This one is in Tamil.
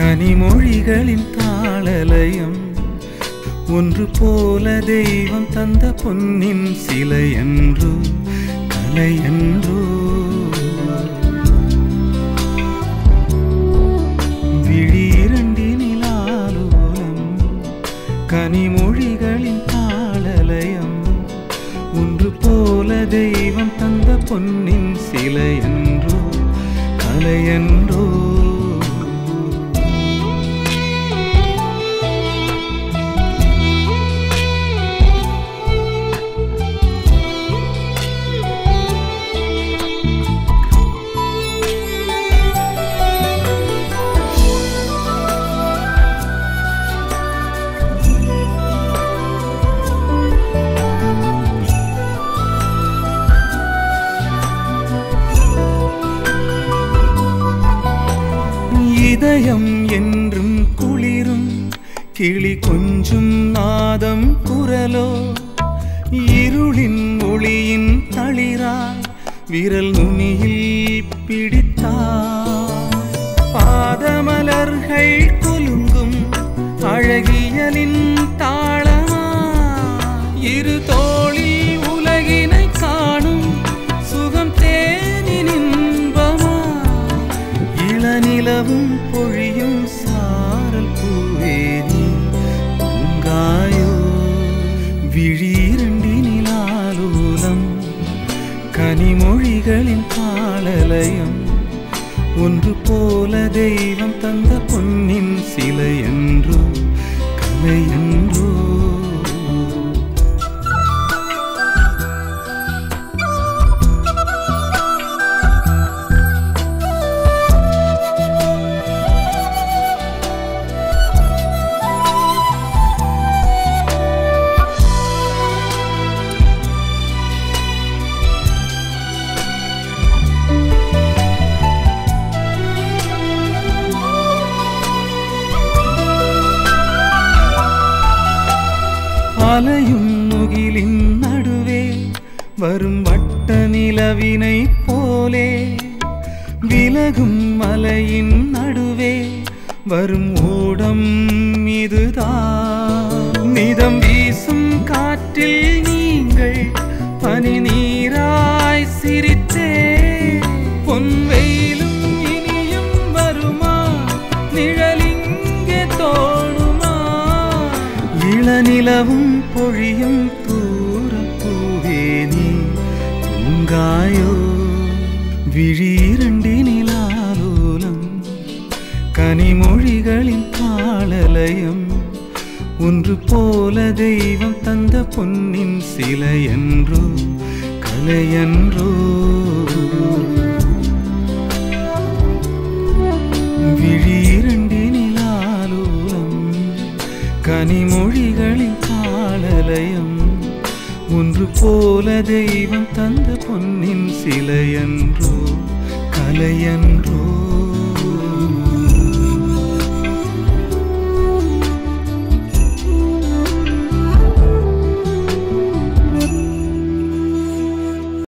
கனிமொழிகளின் தாளலயம் ஒன்று போல தெய்வம் தந்த பொன்னின் சிலையன்றோ கலையன்றோ விழியிரண்டினிலாலோலம் கனிமொழிகளின் தாளலயம் ஒன்று போல தெய்வம் தந்த பொன்னின் சிலையன்றோ கலையன்றோ இதயம் என்றும் குளிரும் கிளி கொஞ்சும் நாதம் குரலோ இருளின் ஒளியின் தளிராய் விரல் நுனியில் பிடித்தார் பாதமலர்கள் குலுங்கும் அழகியலின் தாளமா இரு தோளில் உலகினை காணும் சுகம் தேனின் இன்பமா இளநிலவும் பொழியும் சாரல் பூவேதி பூங்காயோ விழியிரண்டினிலாலோலம் கனிமொழிகளின் தாளலயம் ஒன்று போல தெய்வம் தந்த பொன்னின் சிலையன்றோ கலையன்றோ அலையும் முகிலின் நடுவே வரும் வட்ட நிலவினை போலே விலகும் மலையின் நடுவே வரும் ஓடம் இதுதான் நிதம் வீசும் காற்றில் நீங்கள் பனி நீராய் சிரித்தே பொன்வெயிலும் இனியும் வருமா நிழலிங்கே தோணுமா இளநிலவும் பொழியும் தூரப்பூவே நீ பூங்காயோ விழியிரண்டினிலாலோலம் கனிமொழிகளின் தாளலயம் ஒன்று போல தெய்வம் தந்த பொன்னின் சிலையன்றோ கலையன்றோ விழியிரண்டினிலாலோலம் கனிமொழிகளின் தாளலயம் ஒன்று போல தெய்வம் தந்த பொன்னின் சிலையன்றோ கலையன்றோ